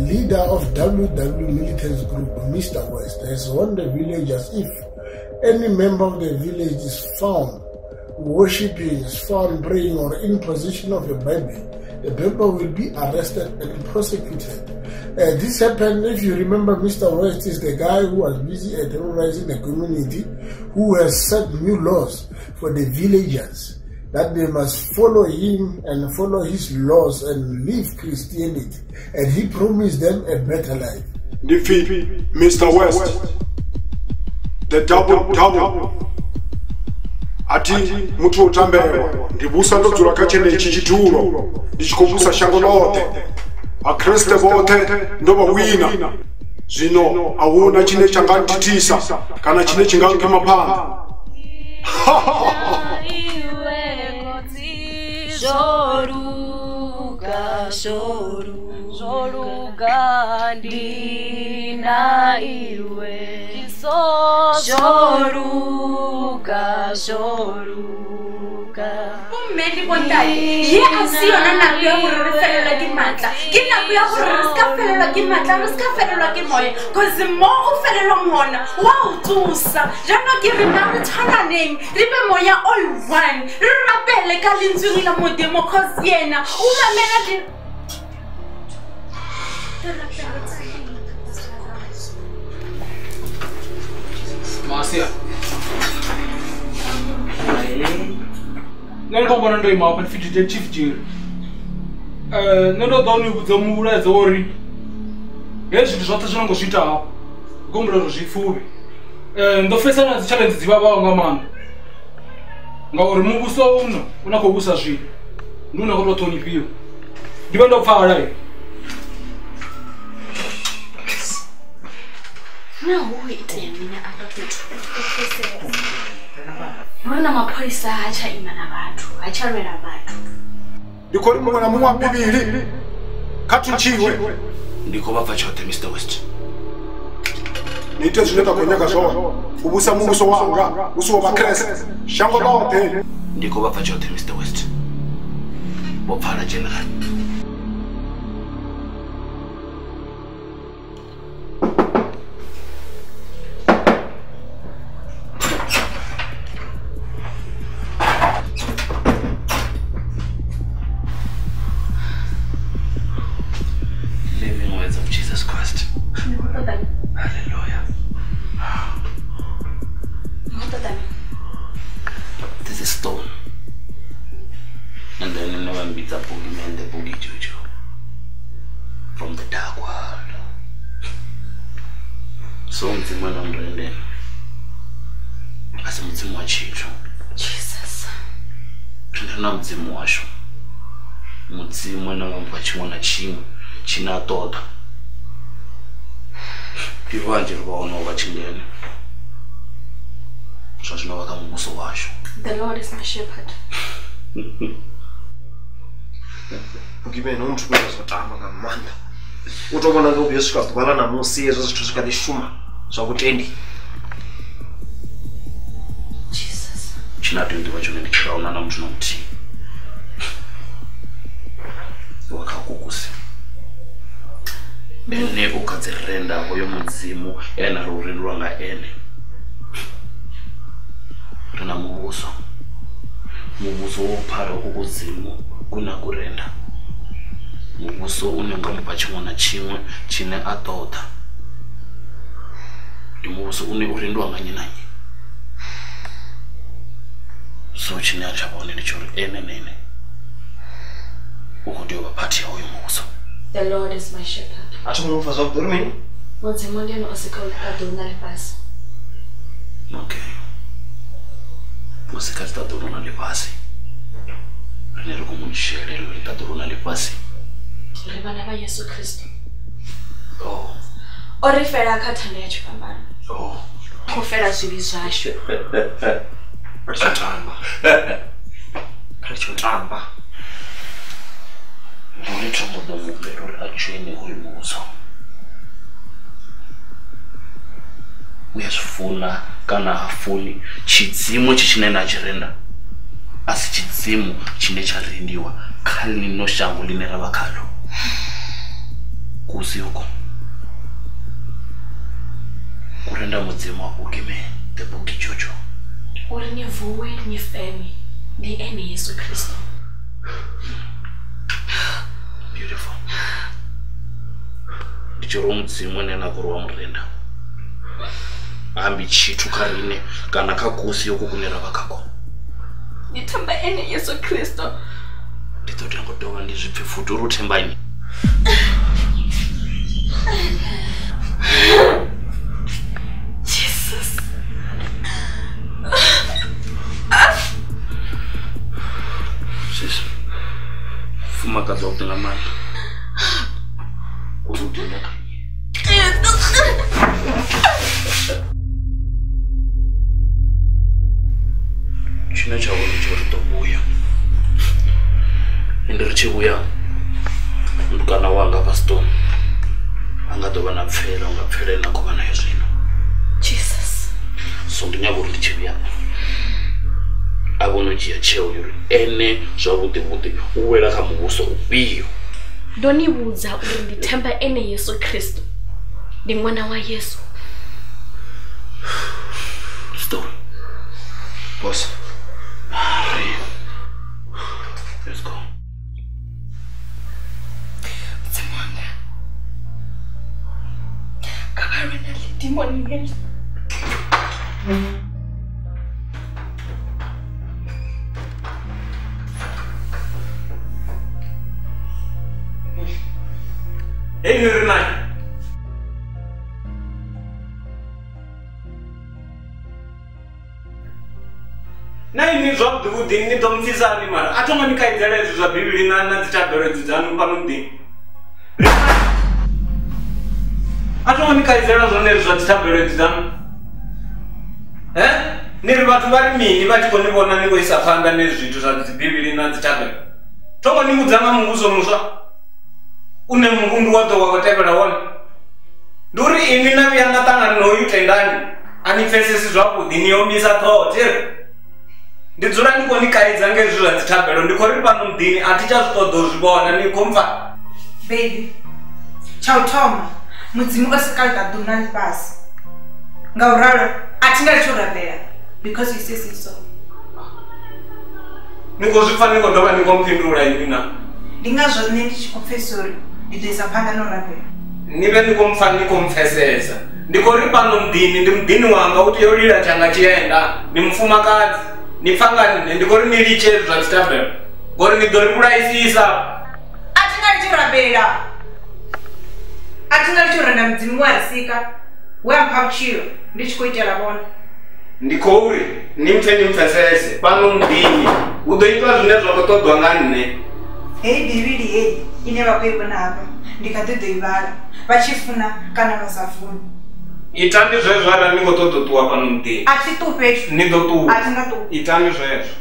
leader of WW Militants Group, Mr. West, has warned the villagers if any member of the village is found worshipping, is found praying, or in possession of a Bible, the people will be arrested and prosecuted. This happened, if you remember, Mr. West is the guy who was busy terrorizing the community, who has set new laws for the villagers that they must follow him and follow his laws and live Christianity. And he promised them a better life. Defeat Mr. West. The double. Ati mutu utambero ndibusa ndodzula kachene ichi chitulo ndichikobusa shango lote akreste bote ndoba wina zvino awona chine changanditisa kana chine chingange mapanda Zoruga ndina iwe Zoruga Umeli bontate ye asiyona nako ya gore re felelwa ke matla ke nako ya gore re ska felelwa ke matla re ska felelwa ke moya cause mo o felelwa mona wa o tsosa jana ke re na re tshwananeng re be moya all one re rapele ka lentswe la modimo cause yena o mamela di Masia. Nando bona ndo imapa ndifithe chief jiri. Nando doni kudzomula zori. Yezwi zwoṱhe zwino ngo zwita hapo. Ngombulelo zwifubi. Ndo fesa na challenge dzibabaho nga maana. Ngauri muvhuso uno una khou vhusa zwino. Ndi una khou tou ṱhonifhiwa. Ndi vha ndo pfala he. na hu itea mina apa fhethu Mwana mapholisa hacha ima na vhathu hacha lwela vhathu Ndikori mwana na muṅwe bibili khathu tshiwe ndiko vha bva tshoṱhe Mr. West Nite zwine ta khonyaka zwone u vhusa muvhuso wanga u so vha Kreste shango ḽoṱhe ndiko vha bva tshoṱhe Mr. West vho pfala general from the dark world. So mzimu na mrende. Asa mzimu wa chicho. Jesus. Tuna mzimu washo. Mzimu na mpa chimona chimwe china tota. Pivanje rwaona wachindene. Zvazvino vakamuso washo. The Lord is my shepherd. Ukimena umthumela zotama ngamandla. Utobona ngo uyesika kubala namusi yezo zwithu zvikade shuma zvakutendi. Jesus. Chinatendi vacho ndichirauna na mtu nomti. Wakakukuse. Ene ukadzirenda hoyo mudzimu ena rurindwa nga ene. Tuna mubuso. Mubuso wophara ukuzimu kuna kurenda. Mubuso unenga mupa chimona chimwe chine atota. Ndi mubuso une urindwa nga nyinanyi. So chine achabone ndichori ene nene. Uko ndio bapati hoyo mubuso. The Lord is my shepherd. Atumufa zokudurumini? Mudzimu ndiye usikadona lipasi. Okay. Usikadona lipasi. Nero kumunishele litaduruna lipasi. Rivana va Yesu Kristo. Oh. Orifera khathanda ya chipambano. Oh. Kufera zwivi zwashu. Kalitamba. Kalitamba. Nduri tombo do mubero achene hoyo mubuso. Uyasifuna kana hafuni chidzimu chichinena chirenda. Asi chidzimu chine charindiwa khali no shango line ravakhalo. kusioko kurenda mudzimu wakugime the book ichocho uri ni vuwe ni femi ni ene Yesu Kristo. Beautiful. Ndichoro mudzimu nena kurwa murenda ambi chitu karine kana kakusioko kunera vakako Nitamba ene Yesu Kristo. nditotengo dova ndizvipfe futi uri utembanyi Jesus. Sis fumakadzi wakutenga mari uri kutenda china chauri choritobuya ende richibuya mukana wanga pastor angatova napfela ungapfela inakova nayo zvino Jesus. so ndinyavori ndichibuya avonochiya cheo yuri ene zvavute-vute uwela kamuvuso upiyo Ndonibudza uri nditamba ene Yesu Kristo. Ndi mwana wa Yesu. Stop. Boss. Let's go. Simona. Kabarina demon ngel. Hey, you're not. Na ini zvakuti kuti ini tomufisani mara atonga nikaitera izvo zvabhibhiri nadzitabheredzi dzanu pano mudini atonga nikaitera zvona izvo zvadzitabheredzi dzanu niri vatu vari mini vachikonivona ningoisa panda nezvitu zvadzibhibhiri nadzitabhere tonga nimudzanga muvuso musva une murundu wato wakatevera wona nduri ini naviyangatangana noyu tendani anipfesesi zvakudi niyombisa tohoteri ndidzura ndingonikaidza ngezvo zvadzitabhero ndikori pano mudhini hatichazvitodozvibona nikomfa baby chautoma mudzimu osikaigadunani pasi ngauralo atingarichorabhera because you says so nikozvifaniko ndova nikomupindura ivina ndingazvone ndichikonfesori ndidoisa panda norabhera nive nikomupfesesa ndikori pano mudhini ndi mudhini wanga kuti yorira changa chienda nimufumakazi nipfangane ndikori niriche zvadzitabhero ngori nidori kuraisisa atingarichorabhera atingarichoranda mudzimu warisika weampauchiro ndichikuitela vona ndikouri nimfe nimfesese pano mudhini udoitwa zvine zvakotodwa nganne hei bhibhiri hei ine vakuivona apa ndikadodoivala vachifuna kana vasafuni itani zvezvo ara ningotodotuwa pano mudhini atitupecho nindotuwa atingatuwa itani zvezvo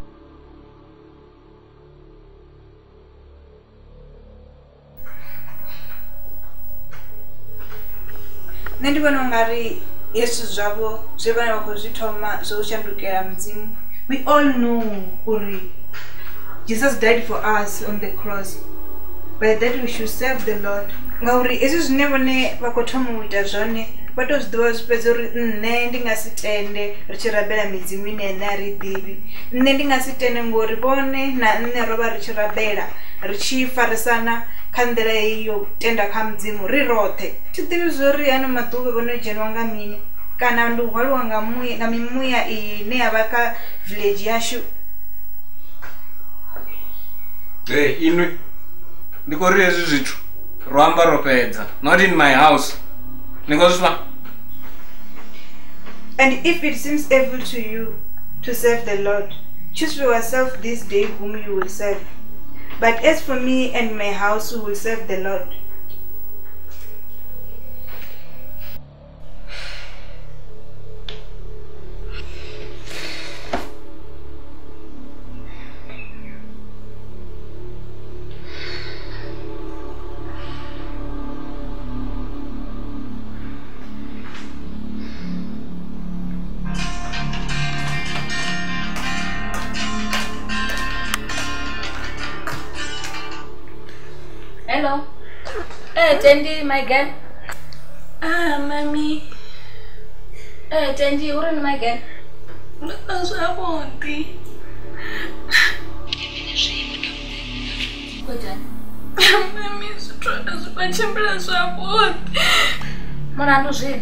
nendivona ungari yesu zvavo zvevana vakuzvitoma zvouchandukira mudzimu. We all know uri Jesus died for us on the cross, but that we should serve the Lord. Ngauri izvi zvinevone vakotoma kuita zvone vatozvidiva zvipedza uri nne ndingasitende richirabela midzimu inene haridivi, nne ndingasitende ngori vone nanne rova richirabela richifarisana khandela iyo tenda kha mudzimu rirothe tidivi zori ano maduve vonojenwa nga mini kana nduhwaliwa nga mimuya iyi neyava ka village yashu. Hey, inwe ndikori ezvi zvitu rwamba ropedza, not in my house. Nikozva? And if it seems able to you to serve the Lord, choose for yourself this day whom you will serve. But as for me and my house, we will serve the Lord. Hello. Tendi, my girl. Mami. Tendi, uri ni my girl. Azwabonke. Kujani. Mami, sithola sibachembela zwabonke. Mona nduzini.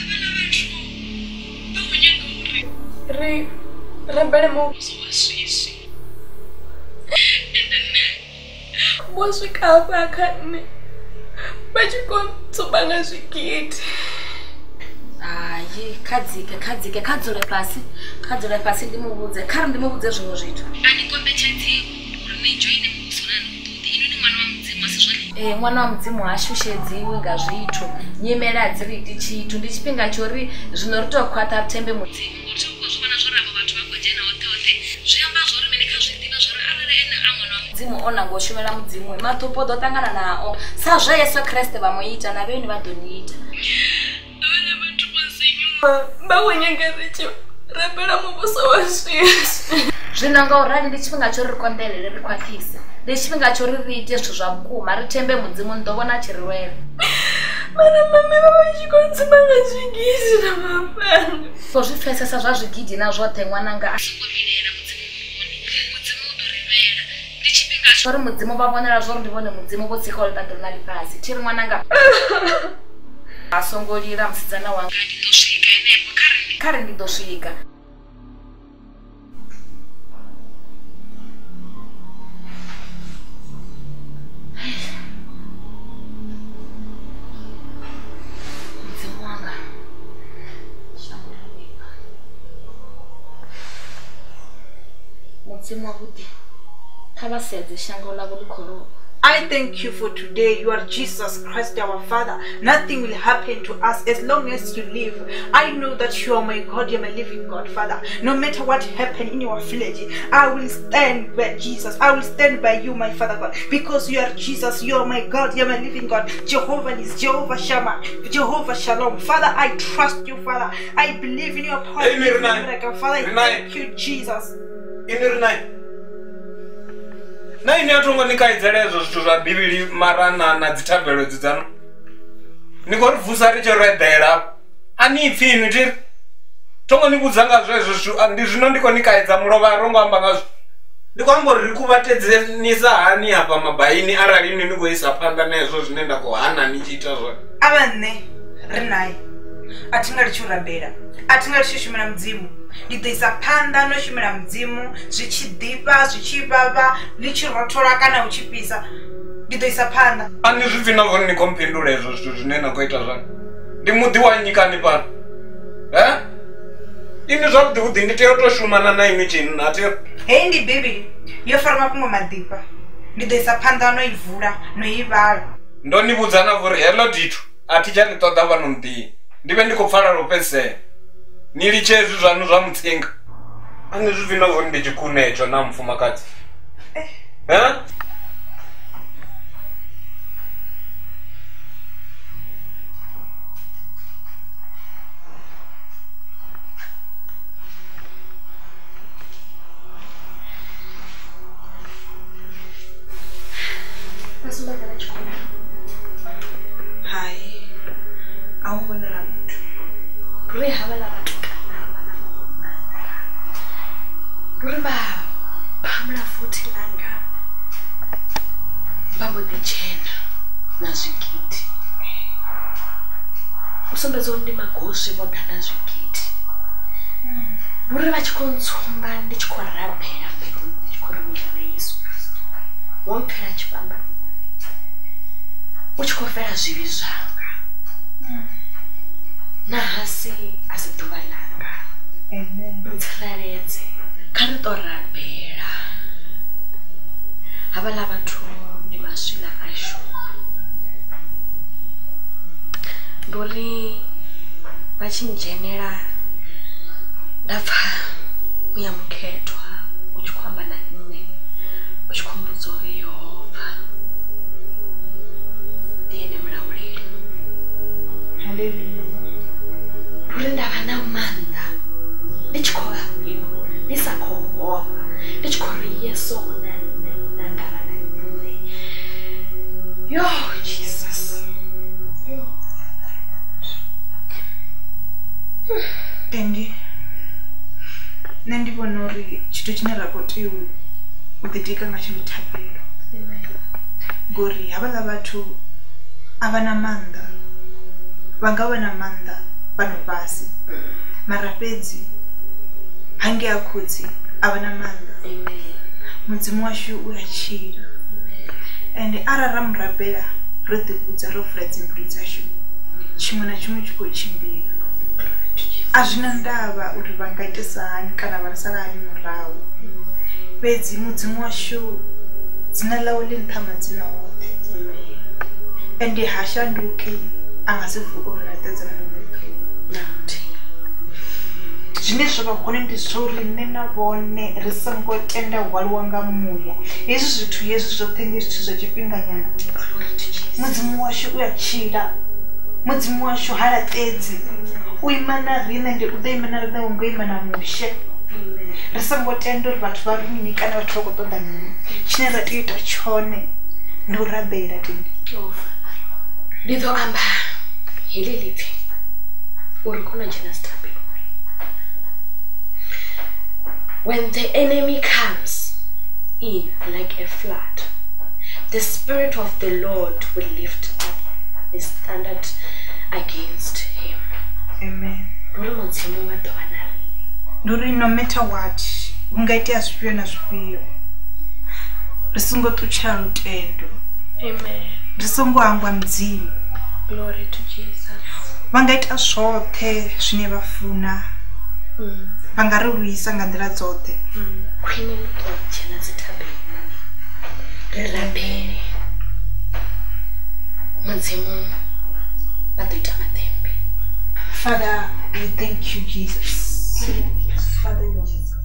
Rebele mo waswika vakane vachikontsobanga zvigidi. Hayi, kadzike kadzole pasi ndimuvudze khari ndimuvudze zvimwe zvithu. Mwana wa mudzimu haashushedziwi nga zvithu nyimele hadziriti chithu ndi chipinga chori zvino ritokwata tembe mudzimu mudzimu ona ngoshumela mudzimu matupo dotangana nao sazvo Yesu Kriste vamuita naveni vadoniita bawenyengerecho rebela mubuso wa Jesu. Zvino ngaurali ndi chipinga chori rikondelele rikwatise ndi chipinga chori riite zvithu zva vukuma ritembe mudzimu ndovona chiriwere. Mana mami vavachikonzimanga zvigidi namapanga Kuzvipfesesa zva zvigidi na zvote mwananga Chori mudzimu vavonera zvori ndivone mudzimu votsika uri bando rinali pasi chiri mwananga asongolira musidzana wanga kare ndidosvika mudzimu wanga mudzimu wakuti kavasedze shango lavo likholo. I thank you for today. You are Jesus Christ, our Father. Nothing will happen to us as long as you live. I know that you are my God, you are my living God, Father. No matter what happened in your village, I will stand by Jesus. I will stand by you, my Father God, because you are Jesus, you are my God, you are my living God. Jehovah is Jehovah Shammah, Jehovah Shalom. Father, I trust you, Father. I believe in your power. Father, I thank you, Jesus. Na ini atongo nikaidzelezo zvithu zva Bibili marana na dzitabelo dzidzano. Nikori vusa richoredhera. Anipfi inu tiri. Tongo nikudzanga zvezvo zvithu ndi zvino ndiko nikaidza mulova rongo amba ngazvo. Ndikwambori riri kuvatedzenisa hani apa mabaini arali inu nikoisa panda nezvo zvinenda kuhana nichiita zvona. Avane rinai atingarichurambira atingarichishumira mudzimu ndidoisa panda noshumira mudzimu zvichidhipa zvichivava lichirotora kana uchipisa ndidoisa panda ani zvipfinavo nikompindura izvo zvithu zvinena kuita zvana ndimudhi wanyikani pano ini zvakudhikudhi nditeyotoshumana naimi chini natero hei ndi Bibili yofarama kumwe madhipa ndidoisa panda noivhura noivala ndonivudzana vuri helo ditu atichalitodha vanomudhii ndive ndikupfara ropese nili chezvi zvanu zvamutsenga ani zvipfinavo ndichikune icho namufumakazi hai auvonera muthu Ruri havala vatukana vana vamana Ruri pamula futi langa Vambodichena na zvigidi Usombedza uri ndi magosi vodhana zvigidi Ruri vachikontsomba ndichikorabhera mberi ndichikorumira naYesu Kristu Wompera chipamba uchikofera zvivi zvanga Nahasi asidhuva langa Mutsaredze karitorabhera Havala vantu ndimasvina asho Ndori vachinjenera ndabva muyamuketwa uchikwamba naine uchikombudza uri Yehova ndiye mulauleli haleluya Ruri ndava namanda ndichikora ino ndisakhomba ndichikora Yesu nangava naine Yo Jesus nṋe ndi vhona uri tshithu tshine ra khou tea u ḓitika ngatsho ndi thabelo ngori havhaḽa vhathu a vha na maanḓa vha nga vha na maanḓa fhano fhasi mara fhedzi hange a khotsi a vha na maanḓa mudzimu washu u a tshila ende arali ra murabela ro ḓivhudza ro vula dzimbilu dzashu tshiṅwe na tshiṅwe tshi khou tshimbila a zwi na ndavha uri vha nga itisa hani kana vha sala hani murahu fhedzi mudzimu washu dzina ḽawe ḽi nṱha madzina oṱhe ende ha shanduki a nga si vuwe uri a ḓedzana na zwine zwa vha hone ndi zwa uri nṋe na vhone ri songo tenda u hwaliwa nga muya hezwi zwithu hezwi zwoṱhe ndi zwithu zwa tshifhinganyana mudzimu washu u a tshila mudzimu washu ha laṱedzi u ima na riṋe ndi u ḓo ima na riṋe u ngo ima na mushe ri songo tenda uri vhathu vha ri mini kana vhathu vha khou ṱoḓa mini tshine ra tea u ita tshone ndi u rabela tendi ndi ḓo amba heḽi ḽipfi uri khona dzhena sitabelo. When the enemy comes in like a flood, the Spirit of the Lord will lift up his standard against him. Amen. Nduri no matter what, ungaita zwifhio na zwifhio. Ri songo ṱutshela lutendo. Amen. Ri songo hangwa mudzimu. Glory to Jesus. Vha nga ita zwoṱhe zwine vha funa. Vha nga ri lwisa nga nḓila dzoṱhe. Khwine ni tou dzhena dzithabelo. Ri rabele. Mudzimu vha ḓo ita maḓembe. Father, we thank you, Jesus. Father, you are Jesus.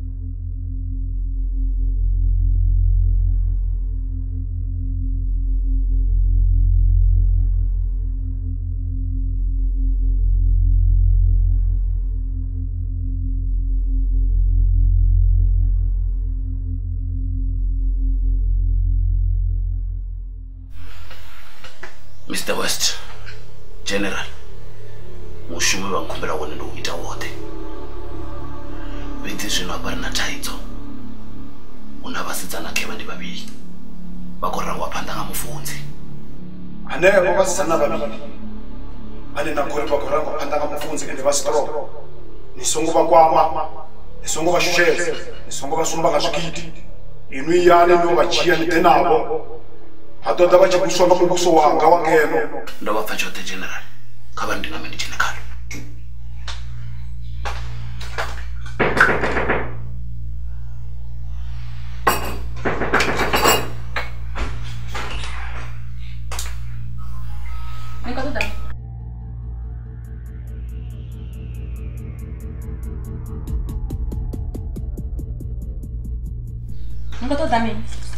Mr. West, General, mushumo wa nkhumbela wone ndo ita wote. Vhidzi zwino apari na thaidzo. Una vhasidzana khevha ndi vhavhili. Vha khou rangwa phanḓa nga mufunzi. Hanevho vhasidzana vhavhili. Ane na khori vha khou rangwa phanḓa nga mufunzi ende vha strong. Ni songo vha kwama, ni songo vha shushedza, ni songo vha sumba nga zwigidi. Inwi yani ndo vha dzhia ni tenavho. Atoda vha tshi kuswa nga muvhuso wanga wa ngeno. Ndo vha pfa tshoṱhe General. Kha vha ndiname ndi dzhene khalo. Nunca tô dando.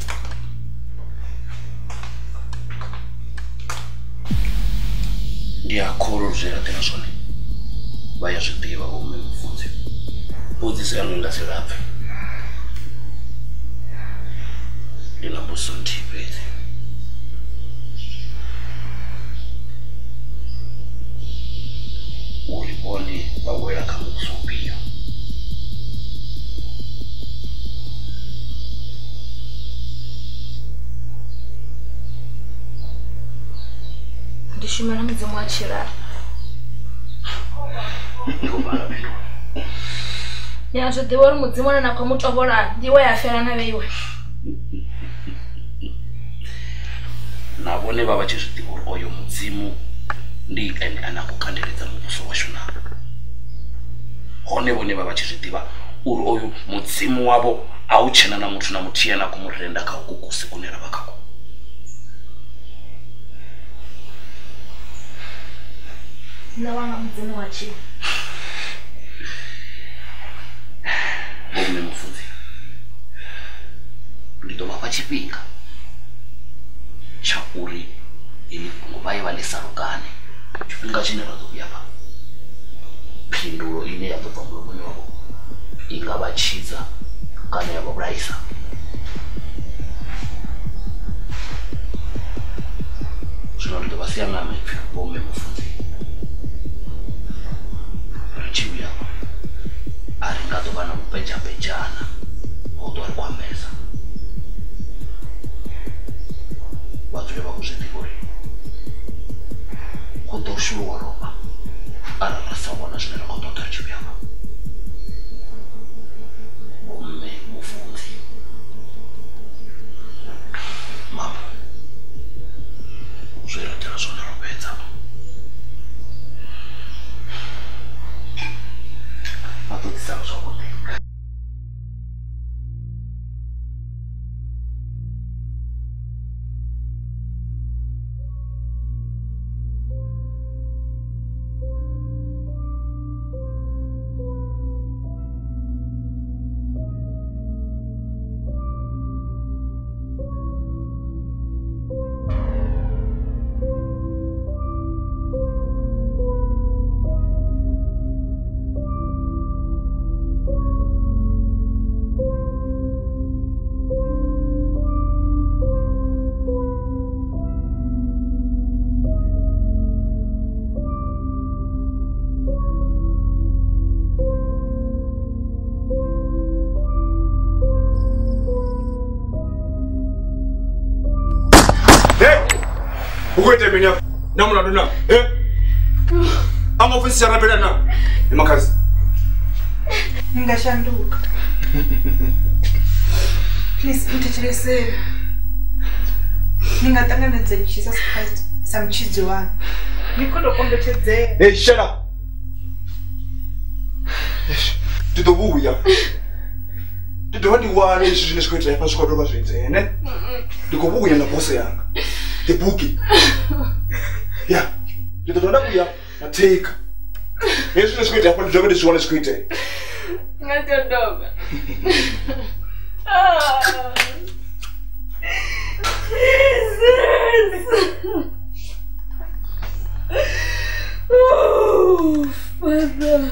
Dia kholo zera tena zwone. Vha ya zwiḓivha vho mme mufunzi. Mbudziso yanu nga si lapfe. Ndi na mbudziso nthihi fhedzi. Uri vhone vha wela kha muvhuso ufhio? Ndi shumela mudzimu wa tshilala. Ya zwi ḓivha uri mudzimu ane na khou mutovhola ndi we a fela na vheiwe. Na vhone vha vha tshi zwi ḓivha uri oyo mudzimu ndi ene ane a khou kandeledza muvhuso washu na. Hone vhone vha vha tshi zwi ḓivha uri oyo mudzimu wavho a u tshena na muthu na muthihi ane a khou mu renda kha uku kusi kune ra vha khako. Na wanga mudzimu wa tshilala. Mme mufunzi, ndi ḓo vha fha tshifhinga tsha uri ini fhungo vha ye vha ḽi salukane. Tshifhinga tshine ra ḓo vhuya fha phindulo ine ya ḓo bva mulomoni wavho i nga vha tshidza kana ya vha vhulaisa. Zwino ndi ḓo vha sia nga maipfi vho mme mufunzi. Ri tshi vhuya a ri nga ḓo vanokupejapejana utori kwameza vadzule vakuzvitikuri kutoshuwa ropa ararasawona zvine rakotota chipyama umme mufudzi mama zviratira zvona ropedza atotisava zvakuti ukwete mina namulado na amafisi yarabela na emakazi ningashanduka please mtechileseni ningatanganedza Jesus Christ samchidzi wanu nikondokombetedzera hey shut up tidobuya tidowadiwana izvi zvine zvikuita ipa zvikwadoba zvenzene ndikobuya na bose yanga tibuki ya nditoda kuya na take izvi zvine zvikuita ipa ndizvove ndizviwana zvikuita ngatodoba Oh, Father.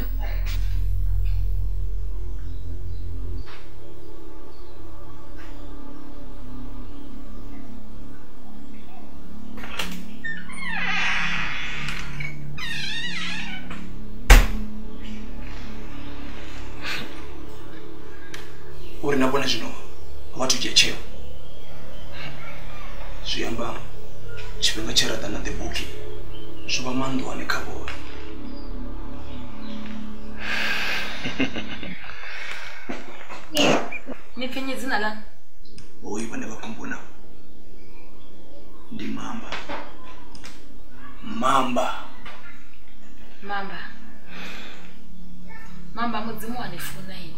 uri nabona zvino watujecheo zviyamba chipinga cherada na the bookie zviva manduwa nekabora Nipinye dzina lani? oiva nevakumbuna ndi mamba mudzimu wanifuna ini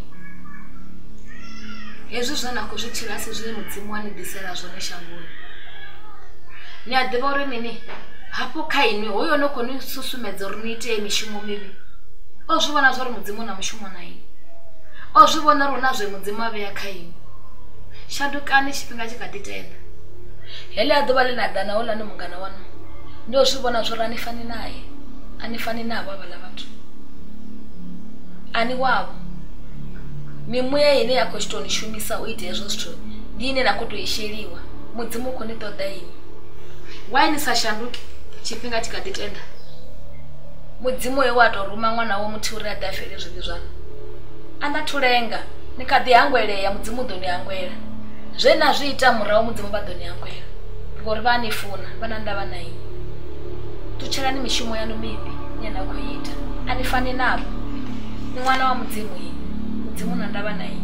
hezvi zvanako zvitira sezviri mudzimu wanidhisera zvone shangoni ni adziva uri nini hapo kainwi hoyo nokoni susumedza uri niite mishumo mivi ozvivona zvari mudzimu na mushumo naini ozvivona rona zvemudzimu ave yakainwi shandukani chipinga chikatitenda hele adziva linadana ola nemungana wano ndozvivona zvori anifani naye anifani navo ava lavatu ani wavo mimuya ine yako chitonishumisa uite hezvo zvito ndine nakutoisheriwa mudzimu ukonitoda ini wainisashanduki chipinga chikatitenda mudzimu wewe watoruma mwana womuti uri adafere zvivi zvano andatulenga nikadhi yangweleya mudzimu dhoni yangwela zvenazviita murawo mudzimu vadhoni yangwela ngori vanifuna vanandava naini tucherani mishumo yanu mivi nenakuiita anifani navo ni mwana wa mudzimu ini mudzimu nandava naini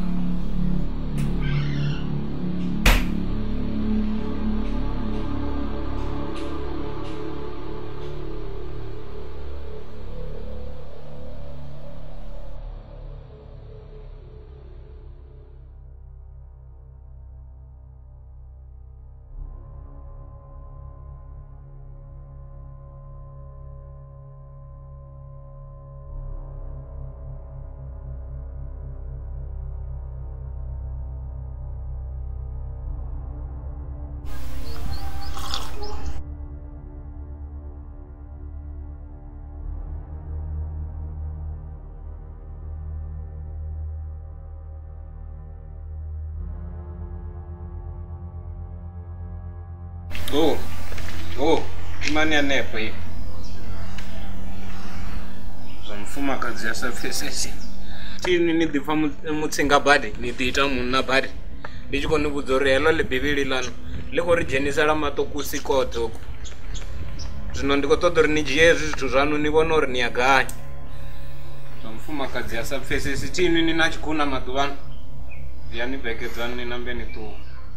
imani yanepo hiyo zamfumakadzi yasapfesesi tini ni ḓi pfha mutsinga badi ni ḓi ita munna badi ndi tshi khou ni vhudza uri heḽo ḽi bivhili ḽano ḽi khou ri dzhenisela maṱokusi kodzoko zwino ndi khou ṱoḓa uri ni dzhie hezwi zwithu zwaṋu ni vhone uri ni ya gai zwa mufumakadzi a sa pfhesesi tini ni na tshikuna maḓuvhano ya ni bekedzani ni nambe ni ṱuwa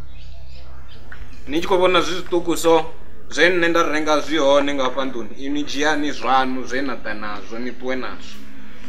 ni tshi khou vhona zwi zwiṱuku so zwe nne nda renga zwi hone nga hafha nḓuni ini dzhiani zwaṋu zwe na ḓa nazwo ni ṱuwe nazwo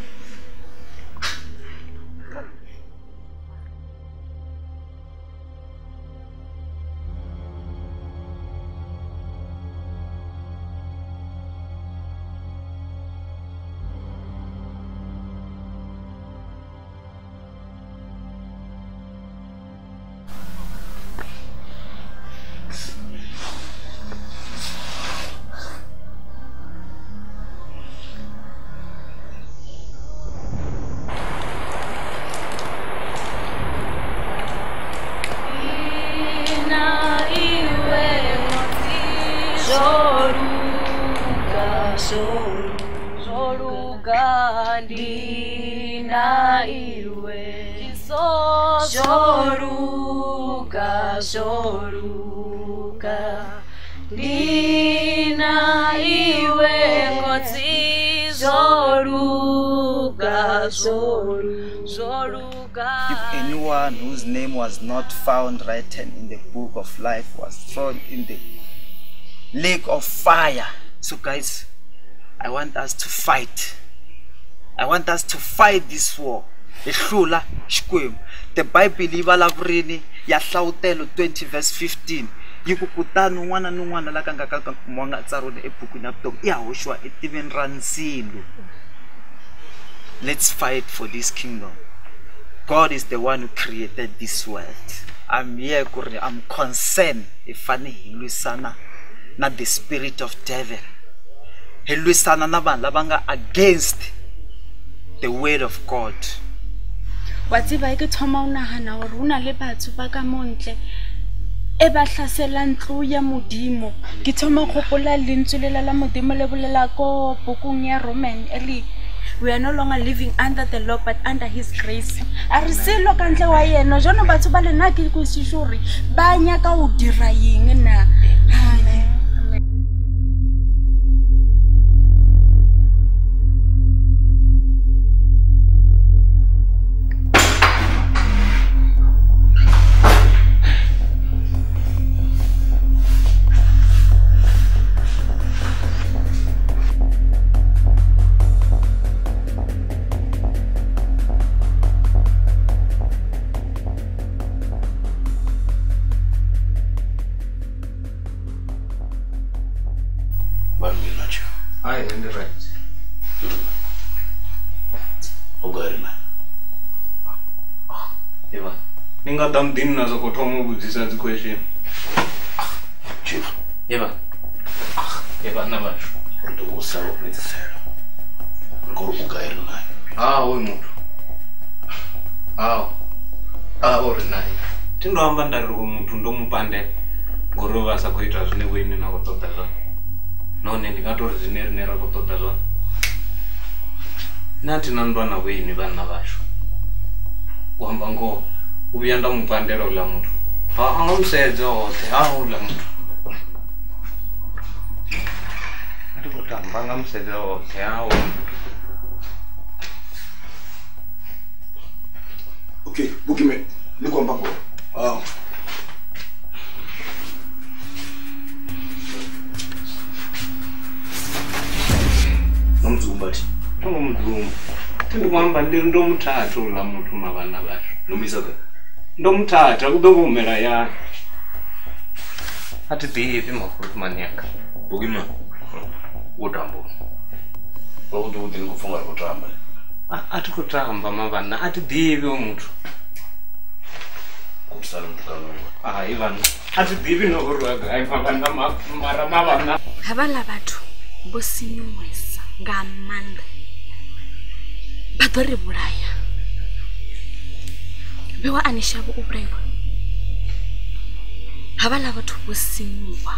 If anyone whose name was not found written in the book of life was thrown in the lake of fire. So guys, I want us to fight. I want us to fight this war. The Bible ivulavureni ya Hlavutelo 20 verse 15 yiku kutani un'wana ni un'wana la ka nga ka kumanga tsaroni ebukwini ya vutomi i ya hoxiwa etiveni ra ndzilo. Let's fight for this kingdom. God is the one who created this world. I'm here, I'm concerned if I listen na the spirit of devil. He listen na bantu against the word of God. Whatsi ba ke thoma una hana hore una le batho ba ka montle e ba hlasela ntlo ya modimo ke thoma gopola lentswe la modimo le bolela ko bukung ya Roman eli we are no longer living under the law but under his grace. Are se lo ka ntle wa yena jono batho ba lena ke go sishuri ba nyaka o dira yeng na. Ninga dam din na zo ko thomo budzisa dzi question. Chief. Eva na basho. Ndo usalo kwetsela. Ngoro ugairo nayo. We muthu. Ori nayo. Tindo amba ndari ko muthu ndo mupande ngoro vasa ko ita zwine we ni na ko ṱoḓa zwone. None ndi nga tori zwine rine ra ko ṱoḓa zwone. Nathi na ndwana we ni vhana vasho. Wamba ngo ubuya ndamupandela ula muthu angamsedze hoṱhe ula muthu ati khou tamba angamsedze hoṱhe Okay, Bukime, ni kwamba kwa nomdzumbati nomdzumbati tindikwamba ndiri ndomuthatha ula muthu mavana vasho Lumisaka. Ndomuthatha kube ngumela ya. Ati divi mafuthi maniaka. Bukima. Utambo. Ukuthi ngikufunga ukutamba. Ati kutamba mavana ati divi umuntu. Kusala mtukano. Ivan. Ati divi no urwaga ayivanga mara mavana. Habala batho bosinyuwesa ngamanda. Badore bulaya. Bewa anishabo ubraiwa. Habala batho bosinyuwa.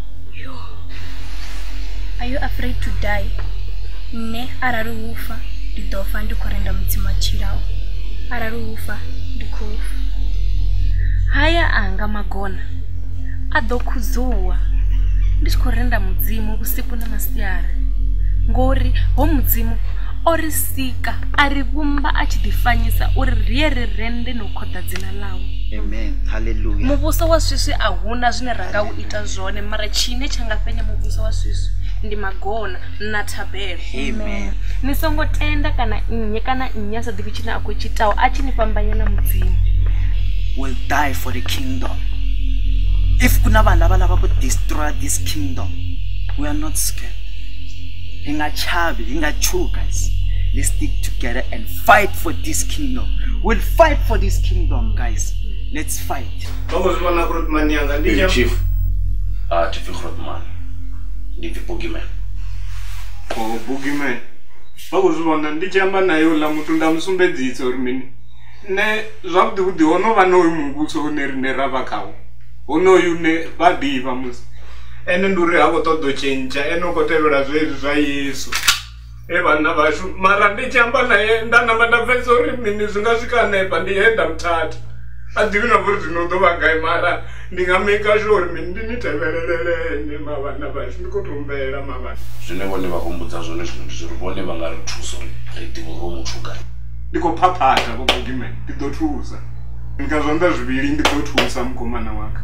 Are you afraid to die? Ne ararufa. ndidofa ndikorenda mudzimu achirawo arari ufa ndikufa haya anga magona adokhuzuwa ndichikorenda mudzimu usiku namasiyari ngori ho mudzimu orisika arivumba achidifanyisa uri riye rirende nokhoda dzina lawo. Amen. Hallelujah. Mubuso wa swiswi ahuna zvine ranga uita zvone mara chine changafenya mubuso wa swiswi ndi magona na thabelo. Amen. Nisongotenda kana nye kana nyasa divichina akuchitawo achinifambanya na mudzimu. Will die for the kingdom. If kuna vanhu lava ku destroy this kingdom, we are not scared. Hinga chavi, hinga chu, guys. Let's stick together and fight for this kingdom. We'll fight for this kingdom, guys. Let's fight. Chief, Tifi Grootman, Tifi Boogeyman. Oh, Boogeyman. Bakuzibona ndichamba nayo la mutunda musumbedzitso rimini. Ne zvabudi kuti onova noyu mumbuso unerindera vakawo. Onoyu ne vadiva musi. Ene nduri havo todochenja enokotevera zvezvi zvayesu. Evana vashu mara ndichamba naye ndanamata vhesa rimini zvingasvika nepa ndiyenda mutatu. Adivina kuti ndinodovagai mara ndingameka sure mini ndinitevererene mavana vashu ndikotombera mavana. Zvine vone vakumbudza zvone zvinhu zviri vone vangari thuso ridivo romutsvugai. Ndikopapata Boogeyman ndidothusa. Ndikazvonda zviviri ndidothusa mukomana wake.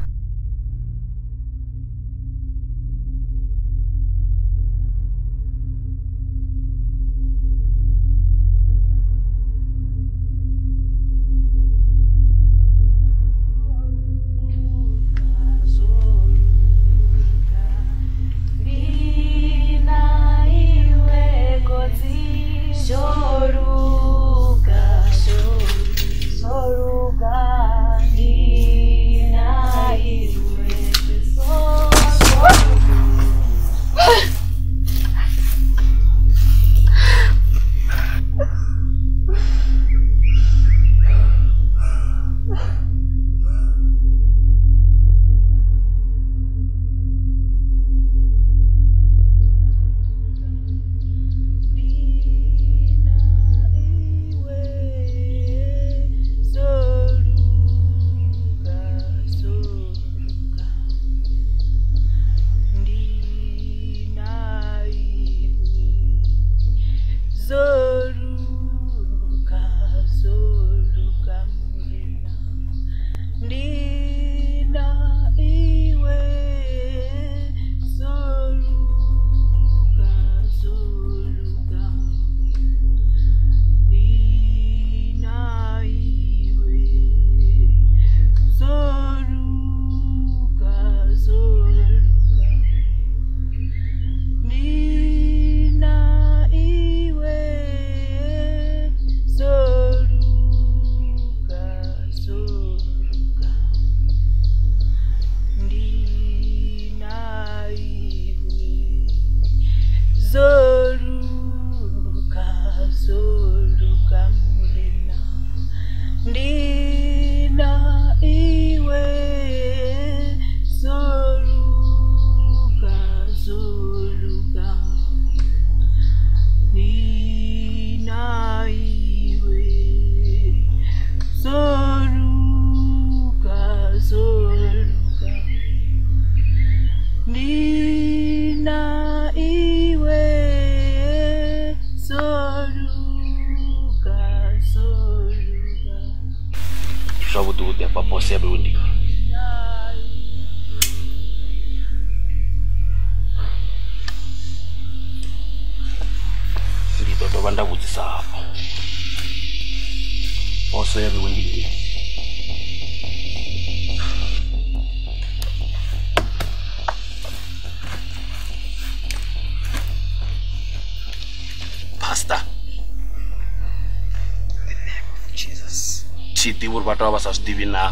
Vatu ava sazvidivi na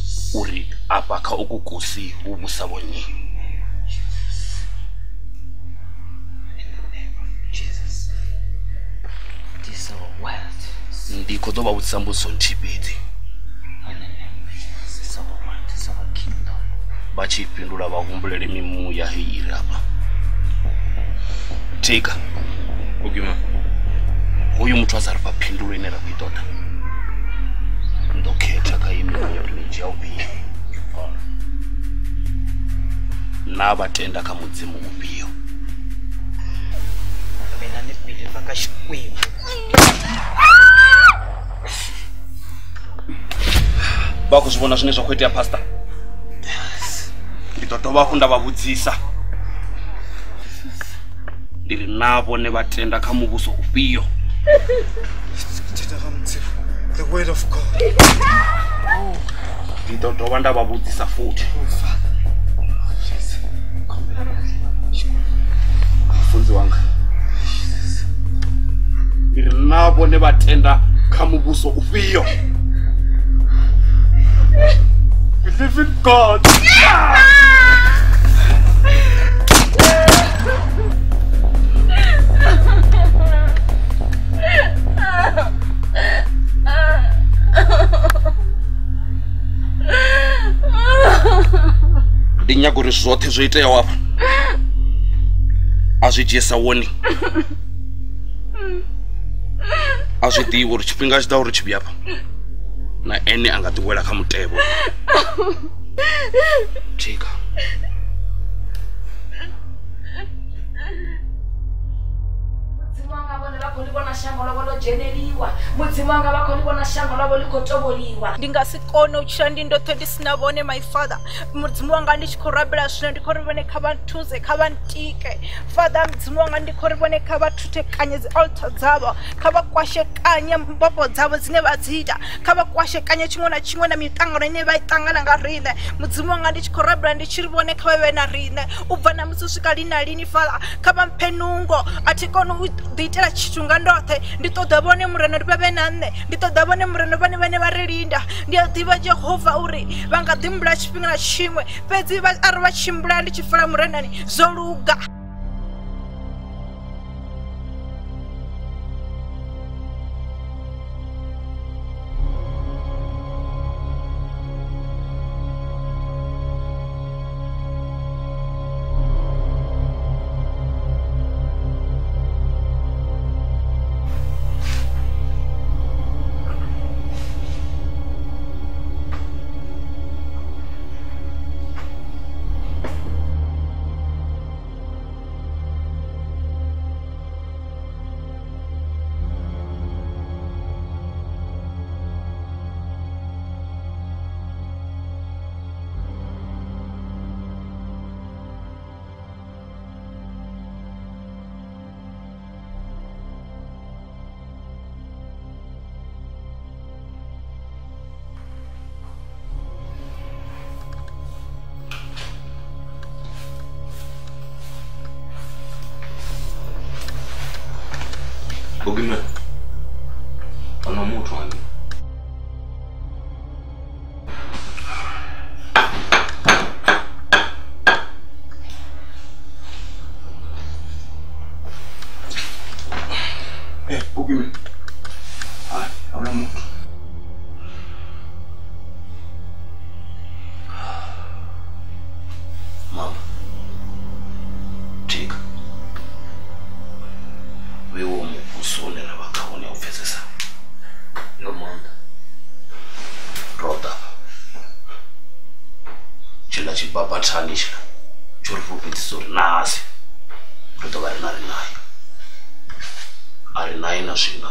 uri apa ka ukukusi umusavonyi. Ndiko dova utsambuso ntipiti. Vachipindula vahumbulele mimuya heiri apa. Tika. Boogeyman. uyu muthu azari paphindulo ine ra kuitoda ndokhetha kaimira religion yaubiyo navatenda ka mudzimu ubiyo mina ni believe ka Xikwembu va ku swi vona swine swa ku itea pastor ndi to dovha ku nda va vudzisa ndiri navo ne vatenda kha muvhuso ufhiyo the word of God ndi to dovha nda va vudzisa futhi mfunzi wanga ndiri navo ne vatenda kha muvhuso ufhiyo. Believe in God. Ndi nyago uri zwoṱhe zwo iteaho afha a zwi dzhiesa woni a zwi ḓivhi uri tshifhinga tshi ḓa uri tshi vhuya afha na ene anga ḓiwela kha mutevho Tika mudzimanga vako livona shango lavo liko tovoliwa ndingasikone utshila ndi ndoṱhe ndi sina vone my father mudzimu wanga ndi tshi khou rabela zwino ndi khou ri vhone kha vha nthuze kha vha ntike father mudzimu wanga ndi khou ri vhone kha vha thutekanye dzi altar dzavho kha vha kwashekanye mbofho dzavho dzine vha dzi ita kha vha kwashekanye tshiṅwe na tshiṅwe na miṱangano ine vha i ṱangana nga riṋe mudzimu wanga ndi tshi khou rabela ndi tshi ri vhone kha vha vhe na riṋe u bva na musi u swika lini na lini father kha vha mphe nungo a thi koni u ḓiitela tshithu nga ndoṱhe ndi ṱoḓa vhone mureno ri vha vhe na nṋe ndi ṱoḓa vhone mureno vhane vha ri linda ndi a ḓivha Jehova uri vha nga ḓimbula tshifhinga na tshiṅwe fhedzi ari vha tshimbula ndi tshi fela murenani zwo luga Boogeyman, ana muthu ani Boogeyman, ana muthu Mama, Tika wewe usone na wakaone ufezesa Lomanda Rota chila chibaba tanisha churufupiti suri nasi Rota gari ari nayi na shinga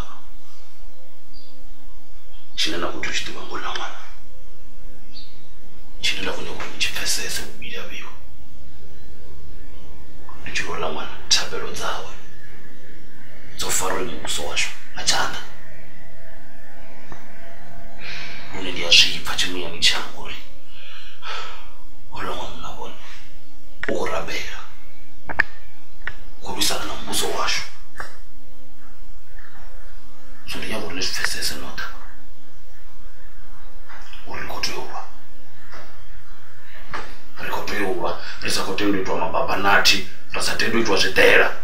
chinena kuti uchitiva ngula mwana chinenda kunya kuti chifesese kubira biwo ndichirola mwana tabelo dzawe zofarwe muvhuso washo achanda une ndiyazvipfa chimuyani changu uri olomwa munavona ukurabela kurwisana na muvhuso washo so ndinyanga uri nezvipfesese nota uri kotoyova rikotoyova risakotendoitwa mababanati rasatendoitwa zvedera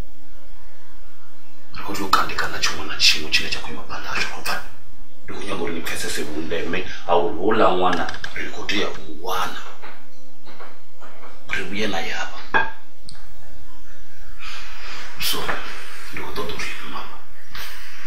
kuti ukandikana chimwe na chimwe chine chakuima pandacho robva ndikunyanga uri nipfesese vundeme aulola mwana rikoto ya kuwana ribuye naye apa so ndikutoda uri mama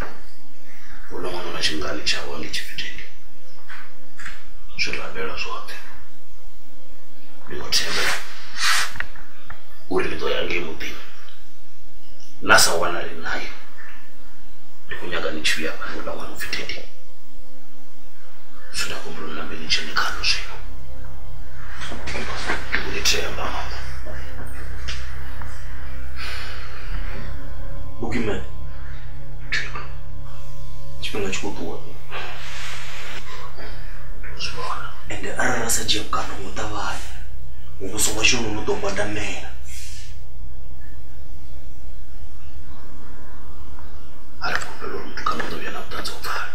ula mwana wa chingani chawo ndi chifitenge zvirabela zvote ndikutembera uri lido yange mudini nasawana rinayo ndikunyaga nichiuya pano ula mwana ufitenge zvidakumbura nambe nichenekano zvino ndikulitemba Boogeyman. Chipinga chikutua. Ende arasa jemkano mutavaya. Ubuso washono mutomba ndamena. Alafu kupelo mtukano ndovya na mtanzo upala.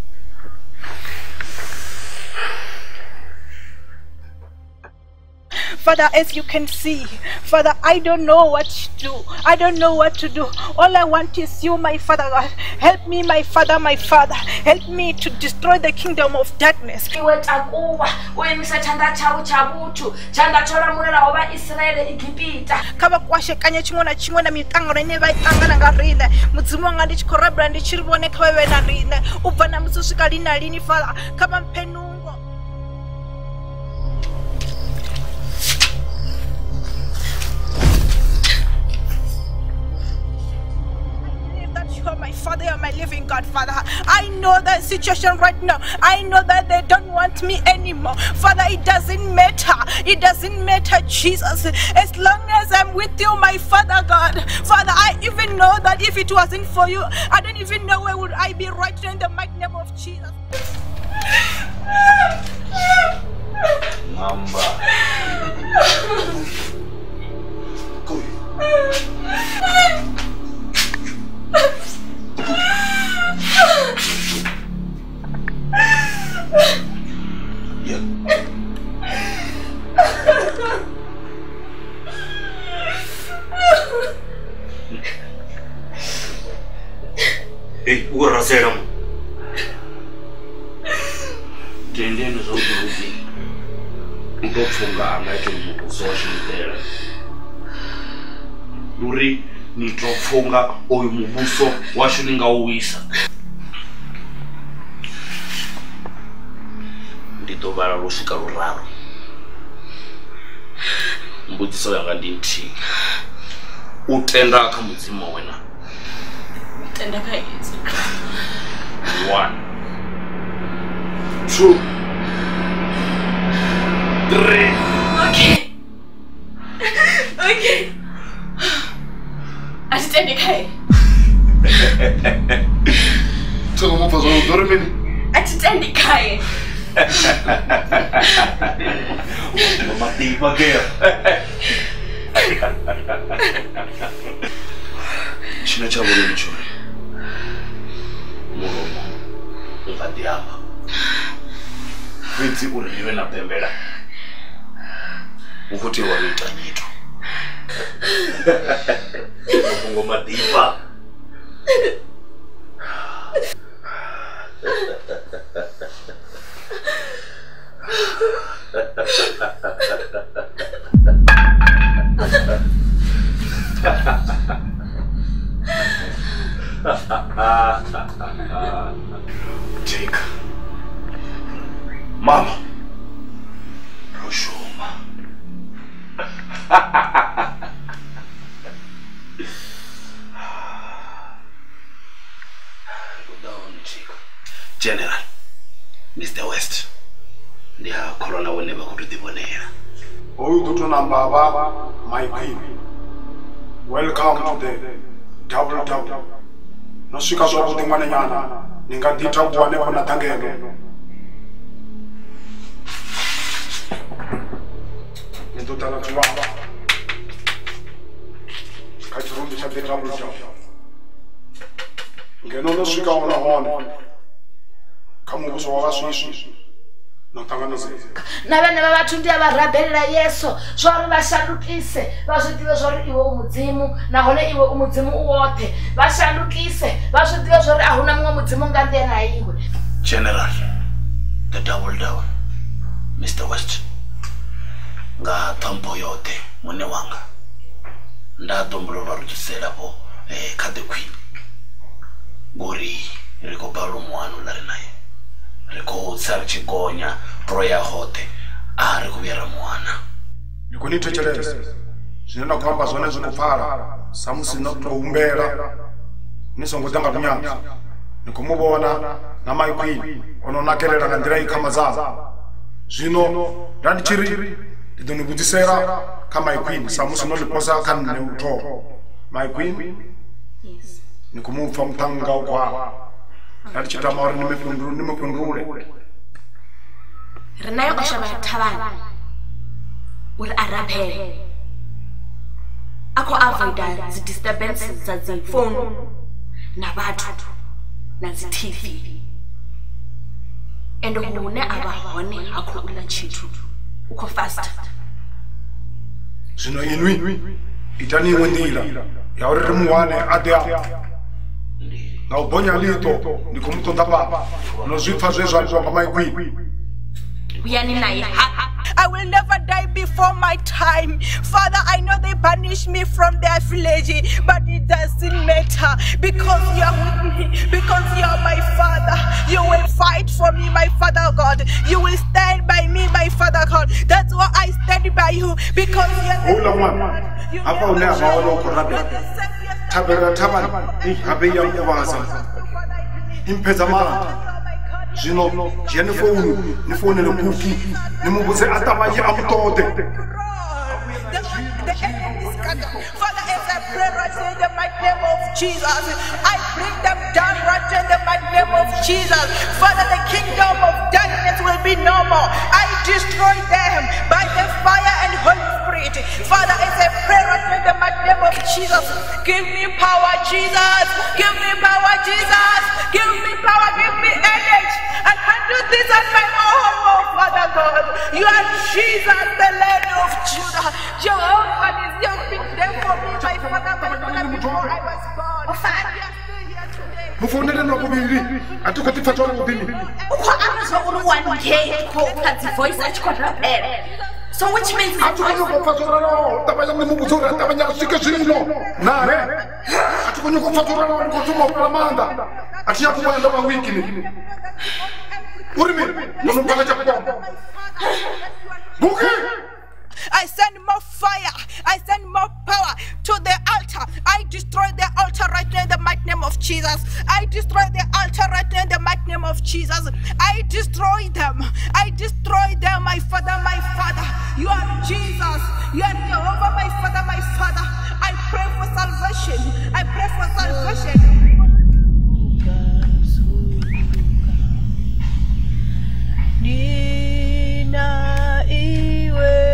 Father, as you can see, Father, I don't know what to do. I don't know what to do. All I want is you, my Father God. Help me, my Father, my Father. Help me to destroy the kingdom of darkness. Kaba kwashekanya chimona chimona mitangano ine vaitangana ngarine mudzimu wanga ndichikorabura ndichirivoneka wewe narine ubva namusosvika lina lini Father kaba mpenungo. You are my Father, you are my living God, Father. I know the situation right now. I know that they don't want me anymore. Father, it doesn't matter. It doesn't matter, Jesus. As long as I'm with you, my Father God. Father, I even know that if it wasn't for you, I don't even know where would I be right now in the mighty name of Jesus. Mamba. Hey, ura seram. Tendendo zobuzi. Utofunga amaito mukusoshinitera. Luri nitofunga oyu mubuso washo ningauwisa. Nditobara rusvika ruraro. Mbudziso yanga ndinti. Utenda akamudzima wena. Utenda kaidzi. 1 2 3. Okay. Okay. Atitendi kai. Tsono mupfa zvo dormini. Atitendi kai. Mama tipa kera. China chavolo nichori. Muromo. Ungadiapa. Kwidzi uri ndive napembera. Ukuti wanoita nyito. Ngoma tipa. Take Mama Roshoma. General Mr. West ndia corona whenever kutibonera. Oyu kutona baba my queen. Welcome to the double. Nosvika zvakuti mwana nyana ningadita kuwane kona tangeno. Ndotala tuvamba. Kachirundi cha the double. Ngeno nosvika ona hona. Kamubuso wakaswiswi. Notangana zeze. Navana vavathu ndi avarabhelela Yesu zvari vashandukise vazvidive zvari iwe umudzimu nahone iwe umudzimu uwothe vashandukise vazvidive zvari ahuna mumwe mudzimu ungandiyena iwe. General the double down Mr. West nga tambo yote mune wanga ndatombolova rudzisela po the queen ngori re ko Paulo moano la re nae re ko tsara chigonya proya hote a re ku yera moana ni ko ni thetshelesa zwine na khamba zwone zwi kupfala samusi no to humbela ni songo tanga kunyanga ni ko muvhona na my queen ono nakelela nga ndira ikhama zabo zwino ndandi chiri ndi ni vhudzisela kha my queen samusi no liposa kha nne utho my queen Yes. ni ko mupfa mthanga ukwa ndati chitama uri ni mupundule Re na yo ka shaba thabana. Uri araphele. Akho avoida the disturbances za dzi phone na bathu na dzi TV. And hune aba hone akho ula chithu. Ukho fast. zwino inwi itani iwe ndila ya uri ri muwane adea na ubonya lito ni ko mutonda pa no zwipfa zwe zwa nga my queen Uyani naye. I will never die before my time. Father, I know they banish me from their village, but it doesn't matter because you are with me, because you are my Father. You will fight for me, my Father God. You will stand by me, my Father God. That's why I stand by you, because you are the one. Apa une amaolo korabe. Tabera tabana ihabeya kubaza. Impeza mara. Zwino jene phone ni phone le kuki ni mubuse atabanye amutode Father, as I pray right now in the mighty name of Jesus, I bring them down right now in the mighty name of Jesus. Father, the kingdom of darkness will be no more. I destroy them by the fire and Holy Spirit. Father, as I pray right now in the mighty name of Jesus, give me power, Jesus. Give me power, Jesus. Give me power, give me energy. And handle this on my own, oh Father God. You are Jesus, the Land of Judah. Jehovah is your been there for me, my Father, before I was born. Oh, Father. Mufonele no kubili atuko tifatwa no kubili Ukho amazwa uri 1K ko ukhathi voice achikhona phela. So which means atuko no kufatwa no tabanya mubuzora tabanya kusika zwino nare atuko no kufatwa no kutuma kulamanda atiya kuwenda wa wiki ni uri mi no mpaka chakwa buki I send more fire. I send more power to the altar. I destroy the altar right now in the mighty name of Jesus. I destroy the altar right now in the mighty name of Jesus. I destroy them. I destroy them, my Father, my Father. You are Jesus. You are Jehovah, my Father, my Father. I pray for salvation. I pray for salvation. Nina iwe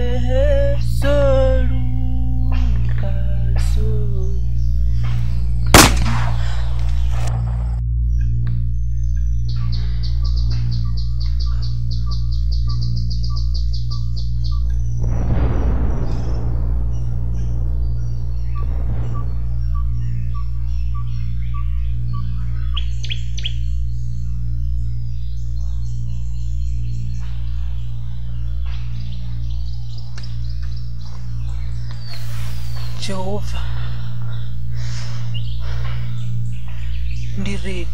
Jehovah, ndi ready.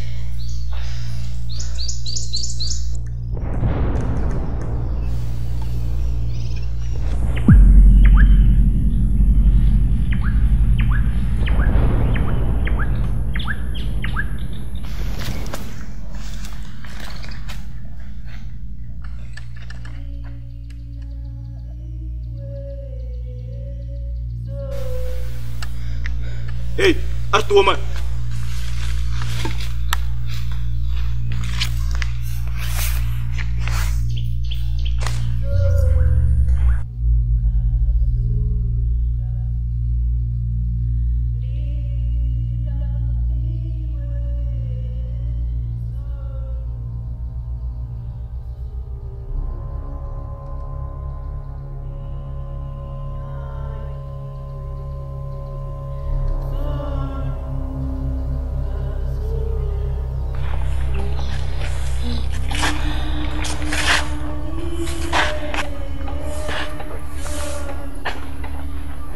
Hey, Arthur woman.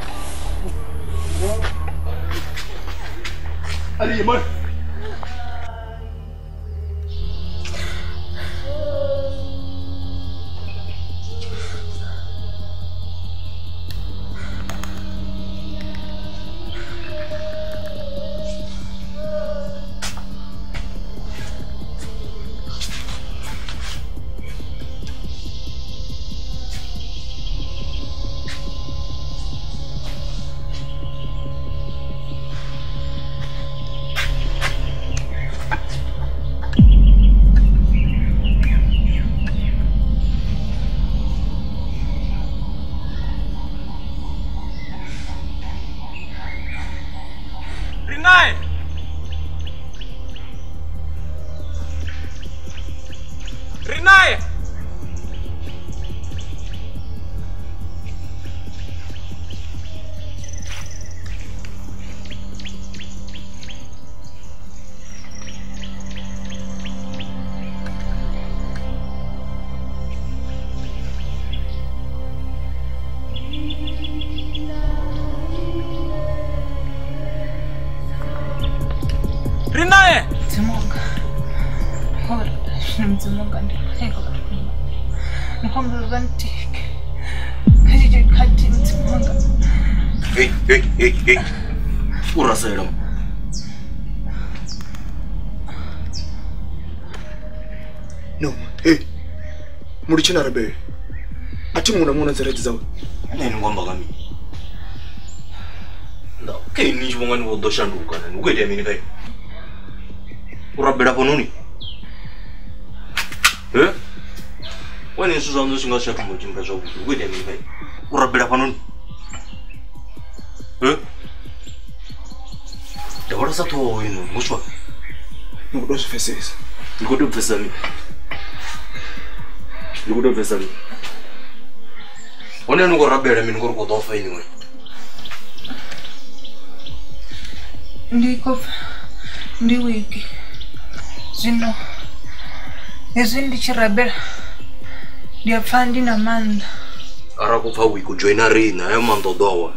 Ali, man. Rinaye. Rinaye. Zimonga. Hola, Zimonga ndiheko kakhulu. Ngihamba kantik. Kaje khathi Zimonga. Hey. Urasela. No, hey. Mulichina rabe. Ati muna zirati zawe. Nini ngomba kami? Nda, ke ni chibonga ni wodoshanduka nani. Ukwete mini kai. Urabela pononi. Wani suzanzo singa shaka mujimba zo. Ukwete mini kai. Urabela pononi. Dabora sato ino, mushwa. Ngudo sifesesa. Ngudo pesami. Ngudo pesami. Ona nuko rabela mini ngoro kotofa ini we. Ndi wiki. Zino. Ezindi chirabela. Ndiapfandi na manda. Ara kupfa wiko joina rina ya mando dowa.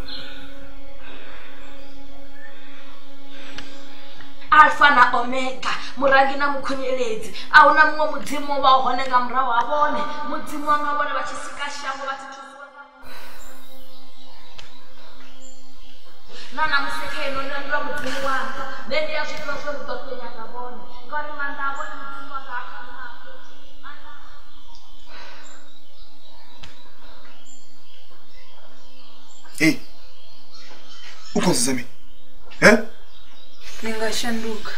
Alpha na Omega, murangi na mukhunyeledzi. Auna mumwe mudzimu wa hone nga murahu avone. Mudzimu wanga vone vachisika shango vatituwa. Nana musekeno nandura mudzimu wanga. Nende ya zvitwa zvorutotenya ngavone. Ngori manda avone mudzimu wanga akana. Hey. Ukonzizami. Ningashanduka.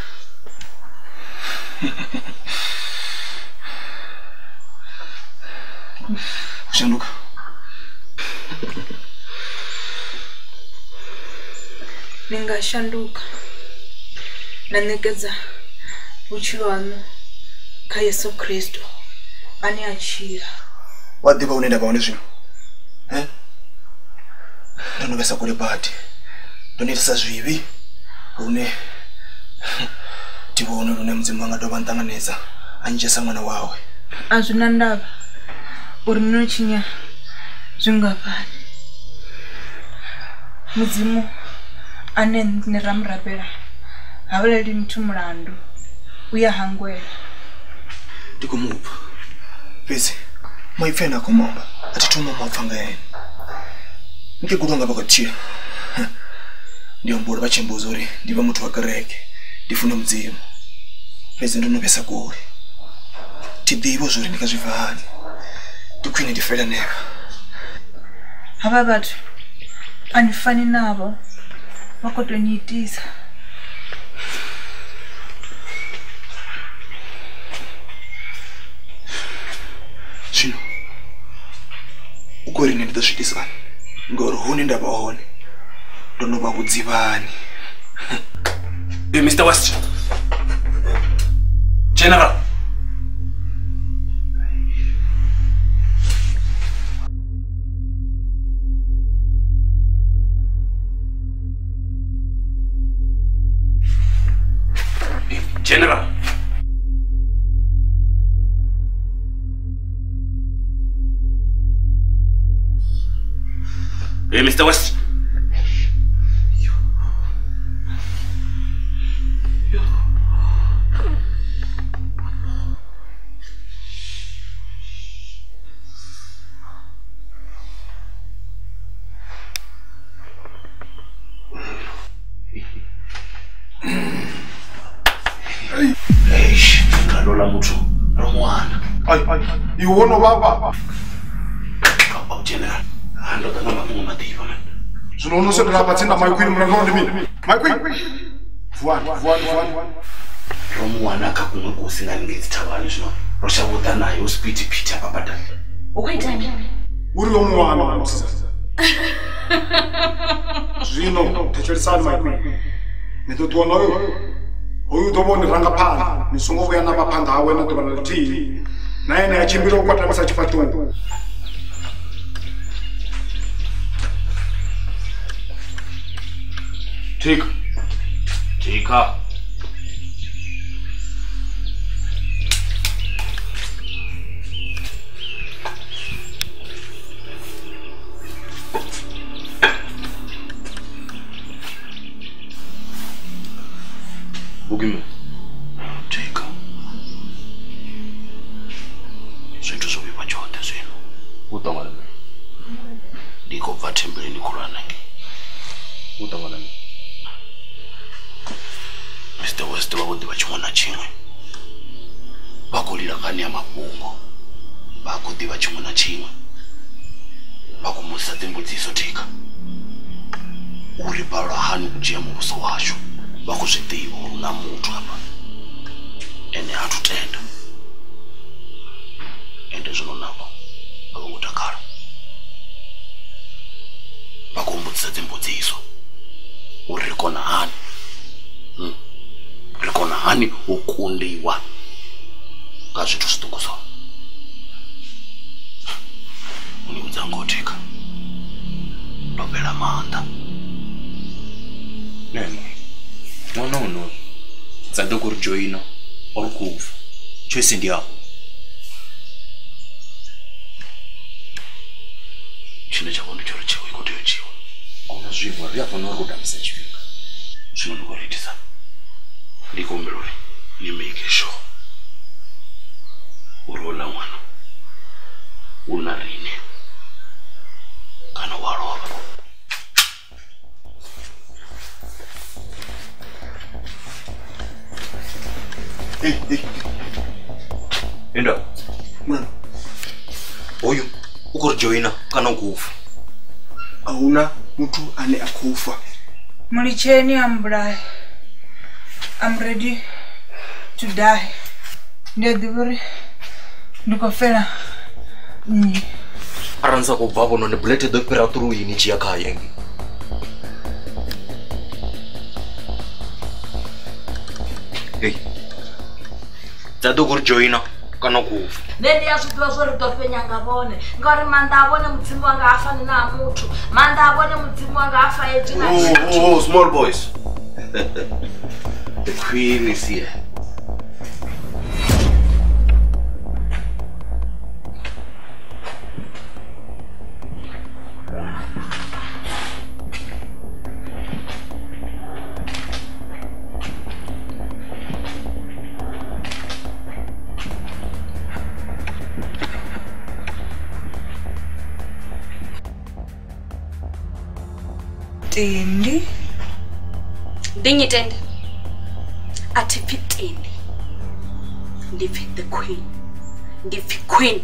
Shanduka. Ningashanduka. Nanekeza uchilo wanu ka Yesu Kristo ani achira. Wadiba unaenda paone zvino. Ndonobesa kule pati. Ndonetsa zvivi. Une tibone lune mudzimu wanga doba ntanganedza anjesa mwana wawe. Azvina ndava uri munochinya zvingapani. Mudzimu ane neramurapera havaleli muthu mulandu uye hangwela. Ndikumupa pese maipfena komamba atituma mapfanga yenu nkegulonga pakatira ndiyo mbora vachimbuzo uri ndiva muthu wakereke ndifuna mudzimu pese ndinopesa kuri tidivo zvori ndikazvivhani ndikwine ndifela neva. Hava vathu andifani navo vakotoniitisa. Zvino ukori nendidasvikisana ngori huni ndavaone ndonoba kudzivani. Hey, Mr. West. General. General. Hey, Mr. West. Lola mucho, Romwana. You wanna baba? Kapa general. Ando kana mamungu matiba man. Zunono se drapa tsinda my queen mnangondi mimi. My queen. Vuan. Romwana kakumwe kusinga ngizithabani zvino. Rosha buta nayo speed pita papata. Ukwaita nini? Uri omwana msisa. Zvino techerisana my queen. Nitotona wewe. Oyu doboni ranga phana nisongobuya nabaphandla wena doba lithini naye neyachimbira okukwatamisa chipatuku. Tika. Bugime. Tika. Zwithu zwo vhifha tshoṱhe zwino. U ṱangana na ndi khou bva thembeleni khulwane nge. U ṱangana na Mr. West vha khou ḓivha tshiṅwe na tshiṅwe. Vha khou lila kani ya mafhungo. Vha khou ḓivha tshiṅwe na tshiṅwe. Vha khou mbudzisa dzimbudziso Tika. Uri balwa hani u dzhia muvhuso washu. Vha khou zwi ḓivha uri na muthu hafha. Ene ha thu tenda. Ende zwino navho vha khou takala. Vha khou mbudzisa dzimbudziso. Uri ri kona hani. Ri kona hani u kundiwa nga zwithu zwiṱuku zwo. Uni vhudza ngoho Tika. Ndo fhela maanḓa. Nene, no. Dza ḓo kuri joina uri khou fa. Choice ndi yao. Tshine tsha vhona tshori tshiwo ikho tea u dzhiwa. Ahuna zwiṅwe ri a fanela uri u tambisa tshifhinga. Zwino ndi khou ri itisa. Ndi khou humbela uri ni make sure uri houḽa ṅwana u na riṋe kana wa lovha. Enda. Mwana. Oyu u khou joina kana u khou fa. Ahuna muthu ane a khou fa. Mulitsheni ambulaya. I'm ready to die. Ndi a ḓivha uri ndi khou fela nnyi. Arali sa khou bva vho none bullet ḓo fhira through ini tshi ya kha yenge. Hey. Dza ḓo kuri joina kana u khou fa. Nṋe ndi a zwi ḓivha zwo ri ḓo fhenya nga vhone ngauri maanḓa a vhone mudzimu wanga ha fani na a muthu. Maanḓa a vhone mudzimu wanga ha fa edzi na Oh, small boys. The queen is here. Tendi. Dingi tende. Atipi tendi. Ndifi the queen. Ndifi queen.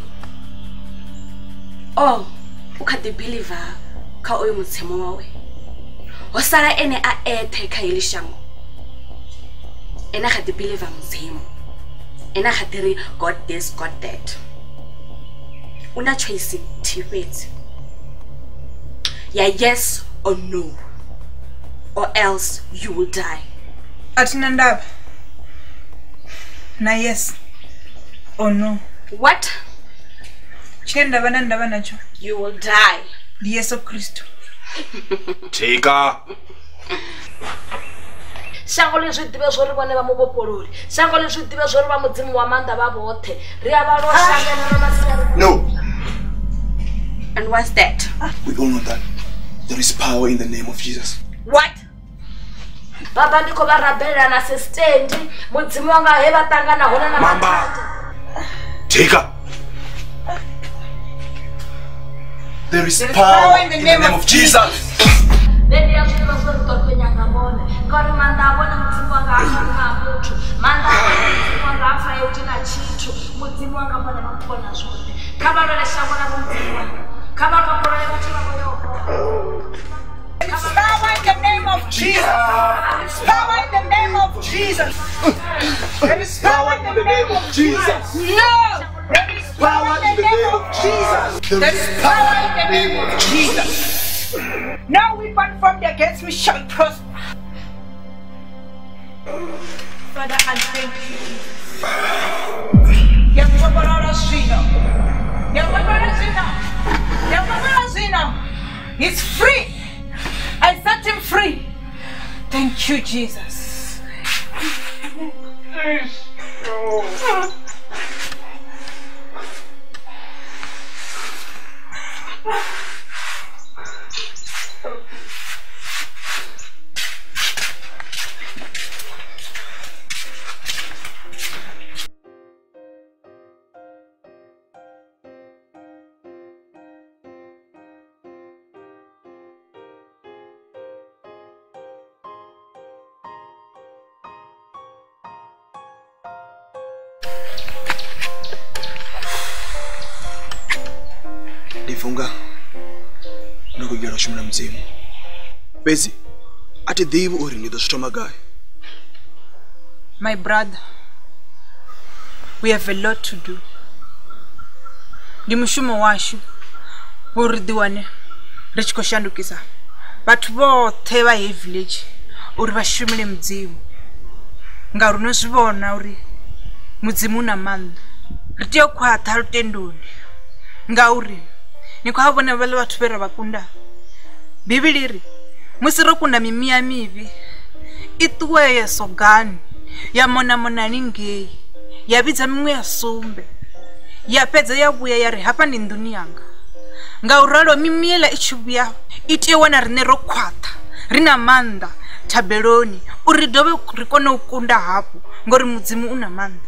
Oh, ukade believer ka oyo mutsemo wawe. Osala ene a ethe kha ilishango. Ena ga the believer mutsemo. Ena ga tere God this, God that. Una choice tifet. Yeah, yes or no, or else you will die. Atina ndaba. Na yes or no. What? Chenda bana ndaba nacho. You will die. Yesu Kristo. Tika. Shango le zwi ḓivhe zwori vhone vha muvhopololi. Shango le zwi ḓivhe zwori vha mudzimu wa maanḓa vha vhoṱhe. Ri a vha losha na masiari. No. And what's that? We all know that there is power in the name of Jesus. What? Baba ndiko vha rabela na sistendi. Mudzimu wanga he vha tangana hona na Mamba. Tika. There is power in the name of Jesus. Then ya zwi ḓivha zwori ḓo fhenya nga vhone. Ngauri maanḓa a vhone mudzimu wanga ha fani na muthu. Maanḓa a vhone mudzimu wanga ha fa edzi na tshithu. Mudzimu wanga vhone vha kona zwoṱhe. Kha vha lole shango na mudzimu wanga. Kha vha kopolole vhathu vha vho There is power in the name of Jesus. There is power in the name of Jesus. There is power in the name of Jesus. No! There is power in the name of Jesus. There is power in the name of Jesus. No weapon formed against me shall prosper. Father, I thank you. He's free. I set him free. Thank you, Jesus. Ndifunga nokugera shumla mzimu bezi ati dhivu uri ndi dostoma guy. My brother, we have a lot to do. Ndi mushumo washu uri diwane richiko shandukisa bathu vothe va he village uri va shumile mudzimu ngauri no swivona uri mudzimu na manda ri tea khwatha rutendoni ngauri ni kwa vona vale bathu vere vakunda bibili ri musi ro kunda mimiya mivi ituwe sogani ya mona ninge ya bidza mimwe ya sumbe ya pedza ya vuya ya ri hapa ndi nduni yanga ngauralo mimiela ichibuya ite wana rine ro khwatha rina manda tabeloni uri dove ri kone ukunda hapo ngori mudzimu una manda.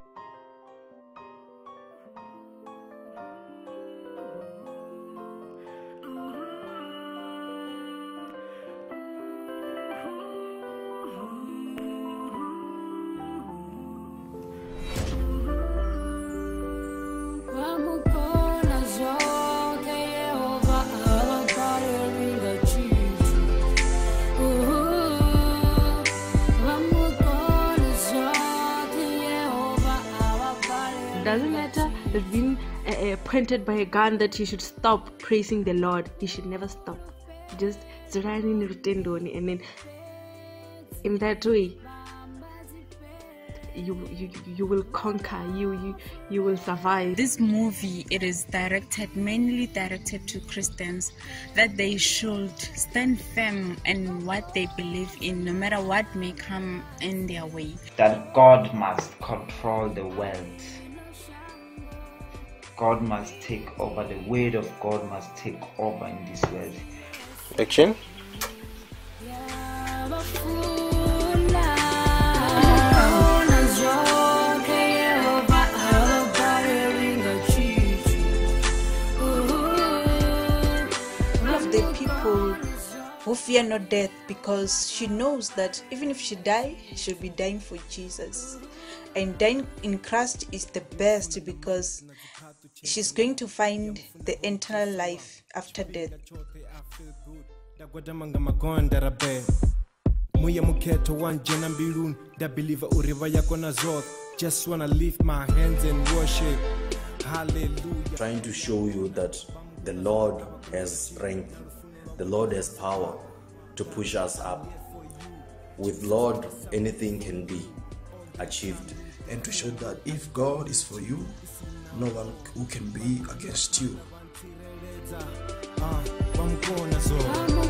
Doesn't matter that being pointed by a gun that he should stop praising the Lord. He should never stop. Just run in rutendoni, and then in that way you will conquer. You will survive. This movie, it is mainly directed to Christians, that they should stand firm in what they believe in, no matter what may come in their way. That God must control the world. God must take over. The word of God must take over in this world. Action. One of the people who fear not death, because she knows that even if she die, she'll be dying for Jesus. And dying in Christ is the best, because she's going to find the eternal life after death. Just wanna lift my hands and worship. Hallelujah. Trying to show you that the Lord has strength, the Lord has power to push us up. With Lord, anything can be achieved. And to show that if God is for you, no one who can be against you.